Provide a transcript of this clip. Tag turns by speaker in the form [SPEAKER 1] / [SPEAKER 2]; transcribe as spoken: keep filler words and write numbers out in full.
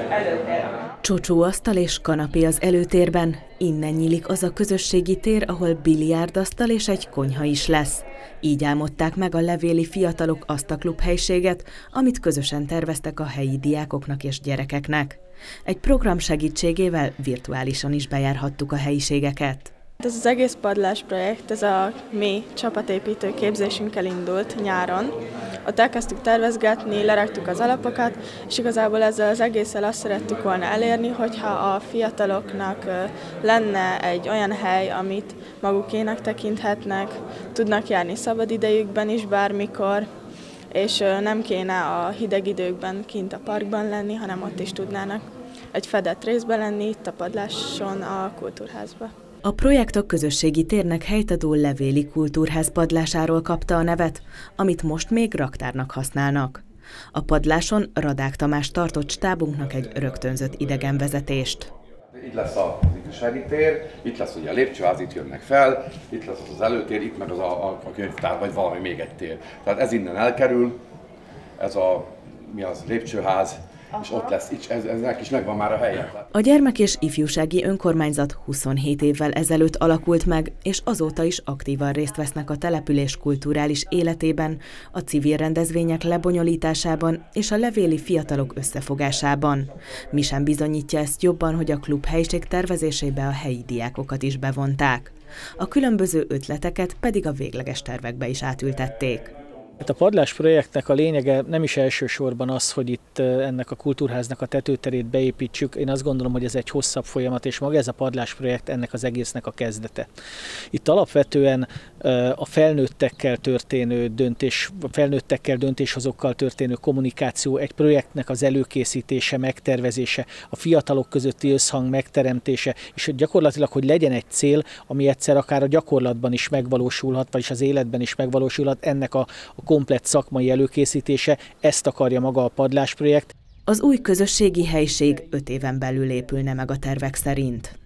[SPEAKER 1] Csocsóasztal és kanapé az előtérben, innen nyílik az a közösségi tér, ahol biliárdasztal és egy konyha is lesz. Így álmodták meg a levéli fiatalok azt a klubhelyiséget, amit közösen terveztek a helyi diákoknak és gyerekeknek. Egy program segítségével virtuálisan is bejárhattuk a helyiségeket.
[SPEAKER 2] Ez az egész padlás projekt, ez a mi csapatépítő képzésünkkel indult nyáron. Ott elkezdtük tervezgetni, leraktuk az alapokat, és igazából ezzel az egésszel azt szerettük volna elérni, hogyha a fiataloknak lenne egy olyan hely, amit magukénak tekinthetnek, tudnak járni szabadidejükben is bármikor, és nem kéne a hideg időkben kint a parkban lenni, hanem ott is tudnának egy fedett részben lenni, itt a padláson, a kultúrházban.
[SPEAKER 1] A projekt a közösségi térnek helytadó levéli kultúrház padlásáról kapta a nevet, amit most még raktárnak használnak. A padláson Radák Tamás tartott stábunknak egy rögtönzött idegenvezetést.
[SPEAKER 3] Itt lesz az ifjúsági tér, itt lesz ugye a lépcsőház, itt jönnek fel, itt lesz az előtér, itt meg az a, a, a könyvtár, vagy valami még egy tér. Tehát ez innen elkerül, ez a mi az, lépcsőház, aha, és ott lesz, ez, eznek is megvan már a helye.
[SPEAKER 1] A Gyermek- és Ifjúsági Önkormányzat huszonhét évvel ezelőtt alakult meg, és azóta is aktívan részt vesznek a település kulturális életében, a civil rendezvények lebonyolításában és a levéli fiatalok összefogásában. Mi sem bizonyítja ezt jobban, hogy a klub helység tervezésébe a helyi diákokat is bevonták. A különböző ötleteket pedig a végleges tervekbe is átültették.
[SPEAKER 4] A padlás projektnek a lényege nem is elsősorban az, hogy itt ennek a kultúrháznak a tetőterét beépítsük. Én azt gondolom, hogy ez egy hosszabb folyamat, és maga ez a padlás projekt ennek az egésznek a kezdete. Itt alapvetően a felnőttekkel történő döntés, a felnőttekkel döntéshozókkal történő kommunikáció, egy projektnek az előkészítése, megtervezése, a fiatalok közötti összhang megteremtése, és gyakorlatilag, hogy legyen egy cél, ami egyszer akár a gyakorlatban is megvalósulhat, vagyis az életben is megvalósulhat, ennek a, a komplett szakmai előkészítése, ezt akarja maga a padlás projekt.
[SPEAKER 1] Az új közösségi helység öt éven belül épülne meg a tervek szerint.